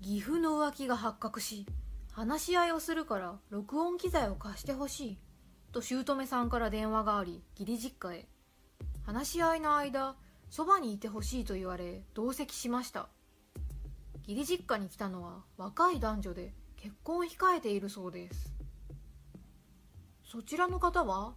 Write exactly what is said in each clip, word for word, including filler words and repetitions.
岐阜の浮気が発覚し、話し合いをするから録音機材を貸してほしいと姑さんから電話があり、義理実家へ。話し合いの間、そばにいてほしいと言われ同席しました。義理実家に来たのは若い男女で結婚を控えているそうです。そちらの方は？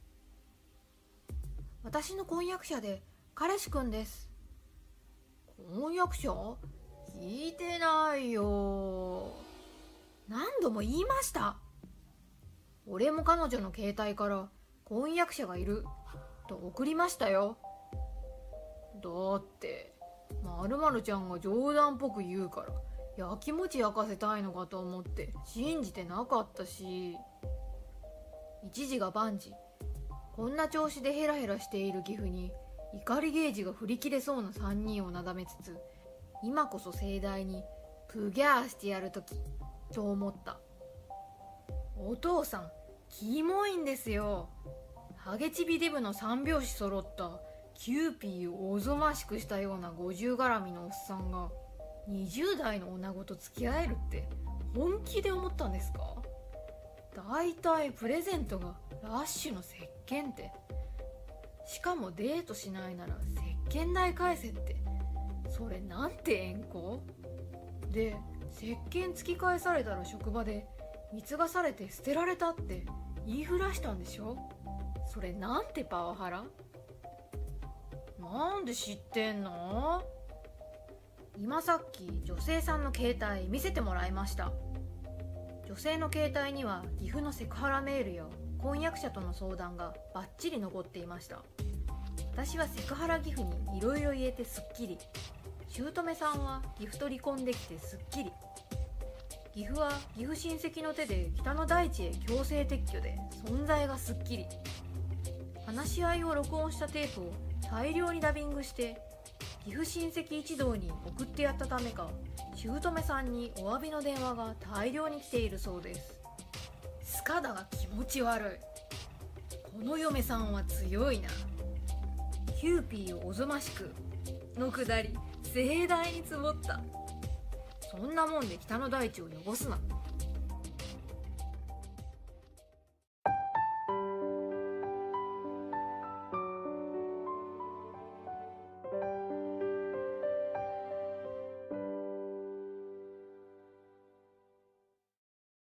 私の婚約者で彼氏くんです。婚約者？聞いてないよ。何度も言いました。俺も彼女の携帯から婚約者がいると送りましたよ。だって〇〇ちゃんが冗談っぽく言うから焼きもち焼かせたいのかと思って信じてなかったし。一時が万事、こんな調子でヘラヘラしている岐阜に怒りゲージが振り切れそうなさんにんをなだめつつ、今こそ盛大にプギャーしてやるときと思った。お父さんキモいんですよ。ハゲチビデブの三拍子揃ったキューピーをおぞましくしたような五十絡みのおっさんがにじゅう代の女子と付き合えるって本気で思ったんですか？だいたいプレゼントがラッシュの石鹸って、しかもデートしないなら石鹸代返せって、それなんて縁故で、石鹸突き返されたら職場で貢がされて捨てられたって言いふらしたんでしょ。それなんてパワハラ？なんで知ってんの？今さっき女性さんの携帯見せてもらいました。女性の携帯には岐阜のセクハラメールや婚約者との相談がバッチリ残っていました。私はセクハラ岐阜にいろいろ言えてすっきり、姑さんは岐阜と離婚できてすっきり、岐阜は岐阜親戚の手で北の大地へ強制撤去で存在がすっきり。話し合いを録音したテープを大量にダビングして岐阜親戚一同に送ってやったためか、姑さんにお詫びの電話が大量に来ているそうです。スカダが気持ち悪い。この嫁さんは強いな。キューピーをおぞましくのくだり盛大に積もった。そんなもんで北の大地を汚すな。